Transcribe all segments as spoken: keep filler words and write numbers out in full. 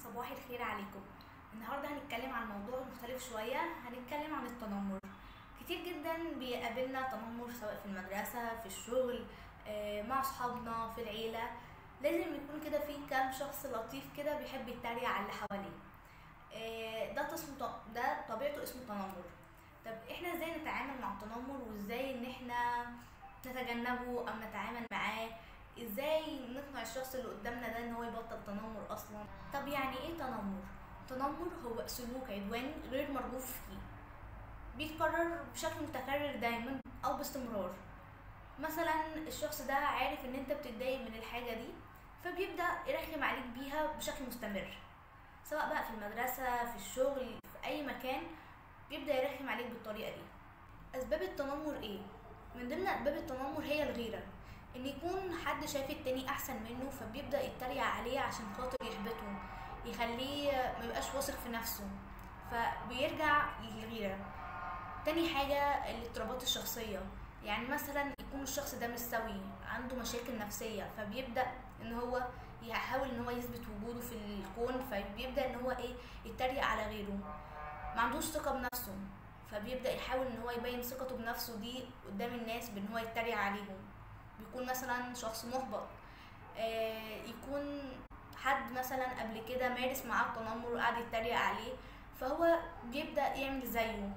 صباح الخير عليكم. النهارده هنتكلم عن موضوع مختلف شويه، هنتكلم عن التنمر. كتير جدا بيقابلنا تنمر سواء في المدرسه، في الشغل، آه، مع اصحابنا، في العيله. لازم يكون كده في كام شخص لطيف كده بيحب يتريق على اللي حواليه. آه، ده اسمه ط- ده طبيعته اسمه تنمر. طب احنا ازاي نتعامل مع التنمر، وازاي ان احنا نتجنبه او نتعامل معاه؟ ازاي نقنع الشخص اللي قدامنا ده ان هو يبطل تنمر اصلا؟ طب يعني ايه تنمر؟ تنمر هو سلوك عدواني غير مرغوب فيه، بيتكرر بشكل متكرر دايما او باستمرار. مثلا الشخص ده عارف ان انت بتتضايق من الحاجة دي، فبيبدأ يرخم عليك بيها بشكل مستمر، سواء بقى في المدرسة، في الشغل، في اي مكان، بيبدأ يرخم عليك بالطريقة دي. اسباب التنمر ايه؟ من ضمن اسباب التنمر هي الغيرة، ان يكون حد شايف التاني احسن منه فبيبدأ يتريق عليه عشان خاطر يحبطه، يخليه ميبقاش واثق في نفسه، فبيرجع للغيرة. تاني حاجة الاضطرابات الشخصية، يعني مثلا يكون الشخص ده مش سوي، عنده مشاكل نفسية، فبيبدأ ان هو يحاول ان هو يثبت وجوده في الكون، فبيبدأ ان هو ايه، يتريق على غيره. ما عندوش ثقة بنفسه، فبيبدأ يحاول ان هو يبين ثقته بنفسه دي قدام الناس بان هو يتريق عليهم. بيكون مثلا شخص محبط، آه يكون حد مثلا قبل كده مارس معاه التنمر وقعد يتريق عليه، فهو بيبدأ يعمل زيه.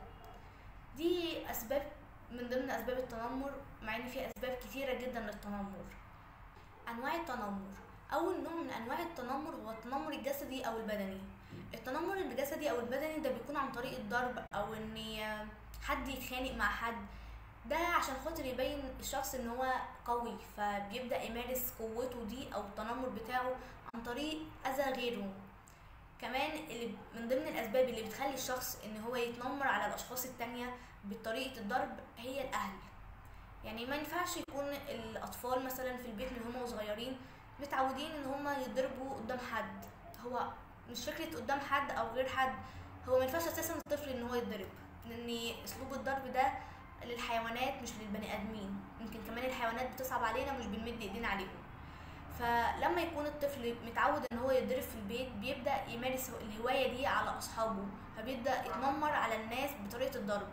دي اسباب من ضمن اسباب التنمر، مع ان في اسباب كتيرة جدا للتنمر. انواع التنمر، اول نوع من انواع التنمر هو التنمر الجسدي او البدني. التنمر الجسدي او البدني ده بيكون عن طريق الضرب، او ان حد يتخانق مع حد، ده عشان خاطر يبين الشخص ان هو قوي، فبيبدأ يمارس قوته دي او التنمر بتاعه عن طريق اذى غيره. كمان اللي من ضمن الاسباب اللي بتخلي الشخص ان هو يتنمر على الاشخاص التانية بطريقة الضرب هي الاهل. يعني ما ينفعش يكون الاطفال مثلا في البيت من هم صغيرين متعودين ان هم يضربوا قدام حد. هو مش فكرة قدام حد او غير حد، هو ما ينفعش اساسا الطفل ان هو يتضرب، لان اسلوب الضرب ده للحيوانات مش للبني ادمين. يمكن كمان الحيوانات بتصعب علينا، مش بنمد ايدينا عليهم. فلما يكون الطفل متعود ان هو يتضرب في البيت، بيبدأ يمارس الهواية دي على اصحابه، فبيبدأ يتنمر على الناس بطريقة الضرب.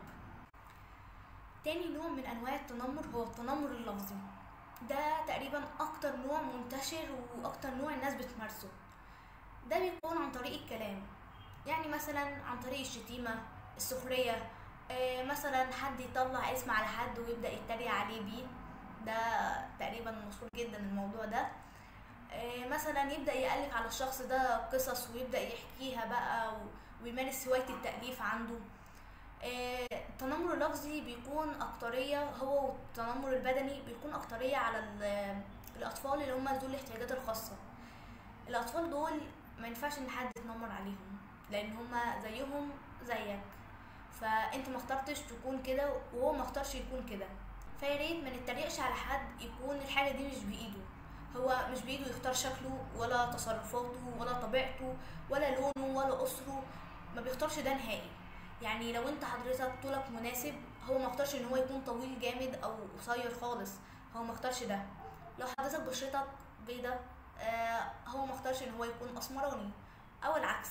تاني نوع من انواع التنمر هو التنمر اللفظي. ده تقريبا اكتر نوع منتشر واكتر نوع الناس بتمارسه. ده بيكون عن طريق الكلام، يعني مثلا عن طريق الشتيمة، السخرية. آه مثلا حد يطلع اسم على حد ويبدأ يتريق عليه بيه، ده تقريبا مشهور جدا الموضوع ده. آه مثلا يبدأ يألف على الشخص ده قصص ويبدأ يحكيها بقى، ويمارس هواية التأليف عنده. آه، التنمر اللفظي بيكون أكترية، هو والتنمر البدني بيكون أكترية على ال- الأطفال اللي هم ذو الاحتياجات الخاصة. الأطفال دول ما ينفعش إن حد يتنمر عليهم، لأن هم زيهم زيك، فأنت ما اخترتش تكون كده وهو ما اختارش يكون كده. فياريت ما نتريقش على حد يكون الحاجة دي مش بإيده. هو مش بإيده يختار شكله ولا تصرفاته ولا طبيعته ولا لونه ولا أسره، ما بيختارش ده نهائي. يعني لو انت حضرتك طولك مناسب، هو ما اختارش ان هو يكون طويل جامد او قصير خالص، هو ما اختارش ده. لو حضرتك بشرتك بيضة، آه هو ما اختارش ان هو يكون اسمراني، او العكس.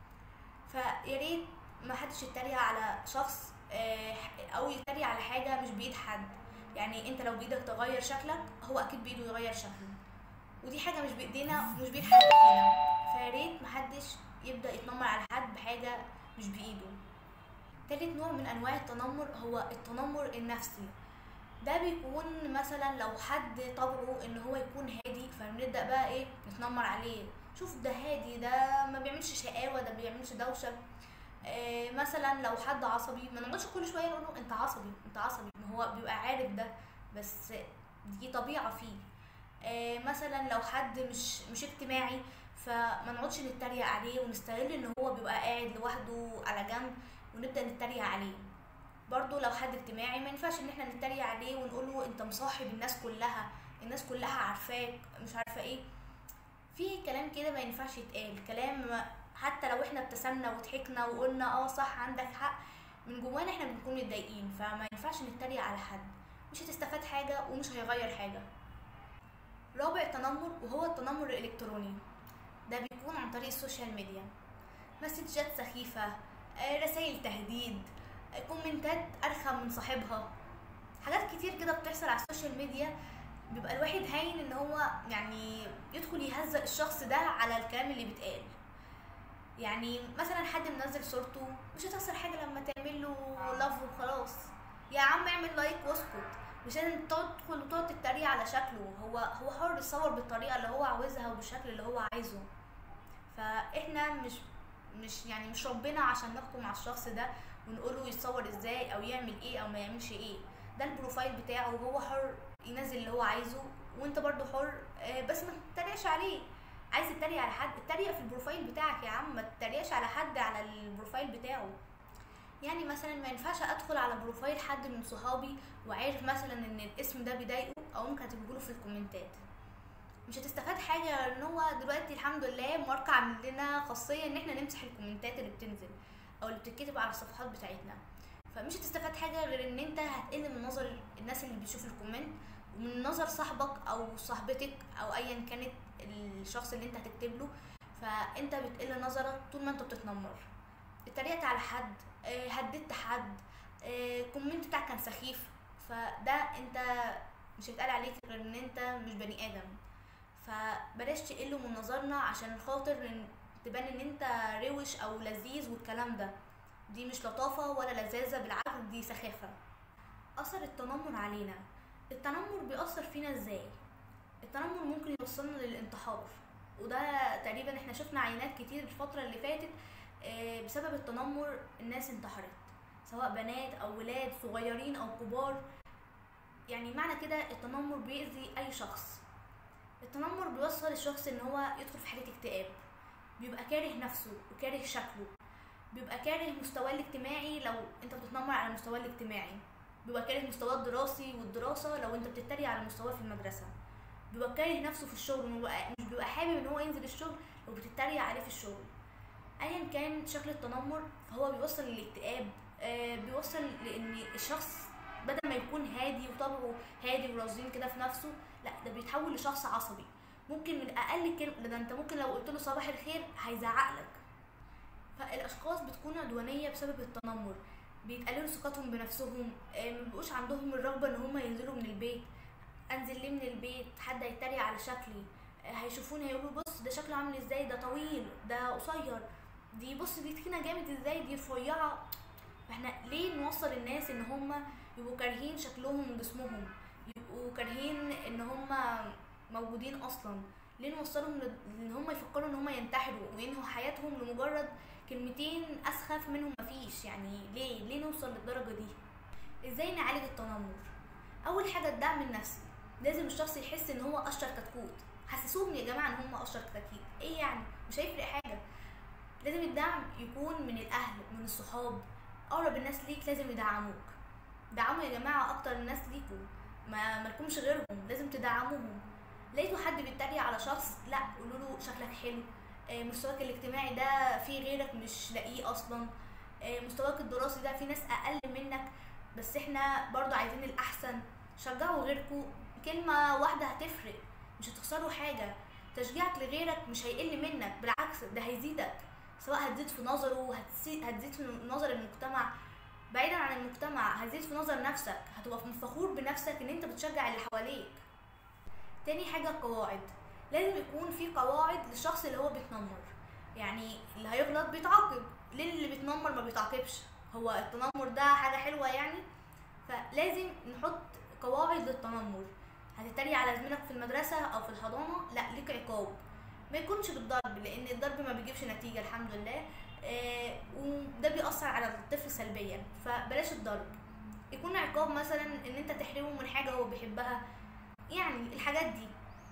فياريت ما حدش يتريق على شخص، آه او يتريق على حاجة مش بإيد حد. يعني انت لو بإيدك تغير شكلك، هو اكيد بإيده يغير شكله، ودي حاجة مش بإيدينا ومش بإيد حد فينا. فياريت محدش يبدأ يتنمر على حد بحاجة مش بإيده. تالت نوع من انواع التنمر هو التنمر النفسي. ده بيكون مثلا لو حد طبعه ان هو يكون هادي، فبنبدا بقى ايه، نتنمر عليه. شوف ده هادي، ده ما بيعملش شقاوه، ده بيعملش دوشه. آه مثلا لو حد عصبي، ما نقعدش كل شويه نقول له انت عصبي انت عصبي، ما هو بيبقى عارف ده، بس دي طبيعه فيه. آه مثلا لو حد مش مش اجتماعي، فما نقعدش نتريق عليه ونستغل ان هو بيبقى قاعد لوحده على جنب ونبدا نتريق عليه. برضو لو حد اجتماعي، ما ينفعش ان احنا نتريق عليه ونقول له انت مصاحب الناس كلها، الناس كلها عارفاك، مش عارفه ايه. في كلام كده ما ينفعش يتقال، كلام حتى لو احنا ابتسمنا وضحكنا وقلنا اه صح عندك حق، من جوانا احنا بنكون متضايقين. فما ينفعش نتريق على حد، مش هتستفاد حاجه ومش هيغير حاجه. رابع تنمر وهو التنمر الالكتروني. ده بيكون عن طريق السوشيال ميديا، مسجات سخيفة، آه، رسائل تهديد، آه، كومنتات ارخم من صاحبها، حاجات كتير كده بتحصل على السوشيال ميديا. بيبقى الواحد هاين ان هو يعني يدخل يهزق الشخص ده على الكلام اللي بيتقال. يعني مثلا حد منزل صورته، مش هتخسر حاجه لما تعمل له لاف وخلاص، يا عم اعمل لايك واسكت، مش لازم تدخل وتقعد تتريق على شكله. هو هو حر يصور بالطريقه اللي هو عاوزها وبالشكل اللي هو عايزه. فاحنا مش مش يعني مش ربنا عشان نحكم على الشخص ده ونقوله يتصور ازاي او يعمل ايه او ما يعملش ايه. ده البروفايل بتاعه وهو حر ينزل اللي هو عايزه، وانت برضو حر، آه، بس ما تتريقش عليه. عايز تتريق على حد اتريق في البروفايل بتاعك يا عم، ما تتريقش على حد على البروفايل بتاعه. يعني مثلا ما ينفعش ادخل على بروفايل حد من صحابي وعارف مثلا ان الاسم ده بيضايقه او ممكن كاتبه في الكومنتات. مش هتستفاد حاجه، لان هو دلوقتي الحمد لله ماركة عامل لنا خاصيه ان احنا نمسح الكومنتات اللي بتنزل او اللي بتتكتب على الصفحات بتاعتنا. فمش هتستفاد حاجه غير ان انت هتقل من نظر الناس اللي بتشوف الكومنت، ومن نظر صاحبك او صاحبتك او ايا كانت الشخص اللي انت هتكتب له. فانت بتقل نظرك طول ما انت بتتنمر، اتريقت على حد، آه، هددت حد، آه، الكومنت بتاعك كان سخيف، فده انت مش هيتقال عليك غير ان انت مش بني ادم. فبلاش تقلوا من نظرنا عشان خاطر تبان ان انت روش او لذيذ والكلام ده. دي مش لطافة ولا لذاذة، بالعكس دي سخافة. اثر التنمر علينا، التنمر بيأثر فينا ازاي؟ التنمر ممكن يوصلنا للانتحار، وده تقريبا احنا شفنا عينات كتير الفترة اللي فاتت بسبب التنمر الناس انتحرت، سواء بنات او ولاد صغيرين او كبار. يعني معنى كده التنمر بيأذي اي شخص. التنمر بيوصل الشخص ان هو يدخل في حالة اكتئاب، بيبقى كاره نفسه وكاره شكله، بيبقى كاره مستواه الاجتماعي لو انت بتتنمر على مستواه الاجتماعي، بيبقى كاره مستواه الدراسي والدراسة لو انت بتتريق على مستواه في المدرسة، بيبقى كاره نفسه في الشغل، مش بيبقى حابب ان هو ينزل الشغل لو بتتريق عليه في الشغل. ايا كان شكل التنمر فهو بيوصل للاكتئاب، آه بيوصل لان الشخص بدل ما يكون هادي وطبعه هادي ورزين كده في نفسه، لا ده بيتحول لشخص عصبي. ممكن من اقل كلمه، ده انت ممكن لو قلت له صباح الخير هيزعق لك. فالاشخاص بتكون عدوانيه بسبب التنمر، بيتقللوا ثقتهم بنفسهم، آه ما بيبقوش عندهم الرغبه ان هم ينزلوا من البيت. انزل ليه من البيت؟ حد هيتريق على شكلي، آه هيشوفوني هيقولوا بص ده شكله عامل ازاي، ده طويل، ده قصير، دي بص دي تخينه جامد ازاي، دي رفيعه. فاحنا ليه نوصل الناس ان هم يبقوا كارهين شكلهم وجسمهم، يبقوا كارهين ان هم موجودين اصلا؟ ليه نوصلهم ان هم يفكروا ان هم ينتحروا وينهوا حياتهم لمجرد كلمتين اسخف منهم مفيش؟ يعني ليه ليه نوصل للدرجه دي؟ ازاي نعالج التنمر؟ اول حاجه الدعم النفسي. لازم الشخص يحس ان هو قشر كتكوت. حسسوهم يا جماعه ان هم قشر كتاكيت، ايه يعني؟ مش هيفرق حاجه. لازم الدعم يكون من الاهل، من الصحاب، اقرب الناس ليك لازم يدعموك. دعموا يا جماعه اكتر الناس ليكوا، ما مالكمش غيرهم، لازم تدعموهم. لقيتوا حد بيتريق على شخص، لا قولوا له شكلك حلو، مستواك الاجتماعي ده في غيرك مش لاقيه اصلا، مستواك الدراسي ده في ناس اقل منك بس احنا برضو عايزين الاحسن. شجعوا غيركوا، كلمه واحده هتفرق، مش هتخسروا حاجه. تشجيعك لغيرك مش هيقل منك، بالعكس ده هيزيدك، سواء هتزيد في نظره، هتزيد في نظر المجتمع، بعيدا عن المجتمع هتزيد في نظر نفسك، هتبقى فخور بنفسك ان انت بتشجع اللي حواليك. تاني حاجة القواعد. لازم يكون في قواعد للشخص اللي هو بيتنمر. يعني اللي هيغلط بيتعاقب، ليه اللي بيتنمر ما بيتعاقبش؟ هو التنمر ده حاجة حلوة يعني؟ فلازم نحط قواعد للتنمر. هتتريق على زميلك في المدرسة او في الحضانة، لا ليك عقاب، ما يكونش بالضرب لان الضرب ما بيجيبش نتيجة الحمد لله، آه وده بيأثر على الطفل سلبيا. فبلاش الضرب، يكون عقاب مثلا ان انت تحرمه من حاجة هو بيحبها، يعني الحاجات دي.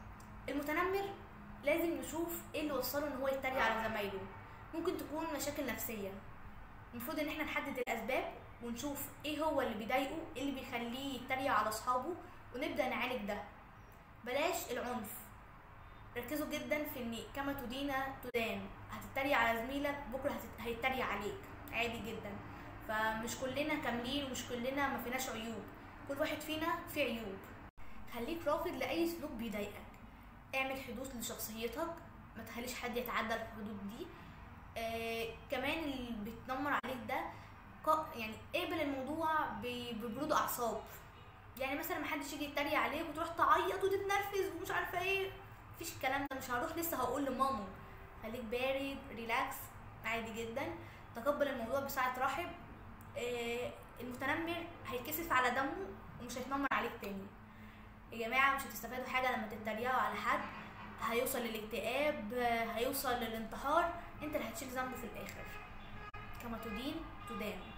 المتنمر لازم نشوف ايه اللي وصله ان هو يتريق على زمايله. ممكن تكون مشاكل نفسية، المفروض ان احنا نحدد الاسباب ونشوف ايه هو اللي بيضايقه، ايه اللي بيخليه يتريق على اصحابه، ونبدأ نعالج ده. بلاش العنف، ركزوا جدا في ان كما تدين تدان. هتتريق على زميلك بكره هيتريق عليك عادي جدا. فمش كلنا كاملين ومش كلنا ما فيناش عيوب، كل واحد فينا فيه عيوب. خليك رافض لاي سلوك بيضايقك، اعمل حدود لشخصيتك، ما تخليش حد يتعدى الحدود دي. آه كمان اللي بيتنمر عليك ده يعني قابل الموضوع ببرود اعصاب. يعني مثلا محدش يجي يتريق عليك وتروح تعيط وتتنرفز ومش عارفه ايه، مفيش الكلام ده. مش هروح لسه هقول لماما. خليك بارد ريلاكس عادي جدا، تقبل الموضوع بساعة رحب. آه المتنمر هيتكسف على دمه ومش هيتنمر عليك تاني. يا جماعه مش هتستفادوا حاجه لما تتريقوا على حد. هيوصل للاكتئاب، هيوصل للانتحار، انت اللي هتشيل ذنبه في الاخر. كما تدين تدان.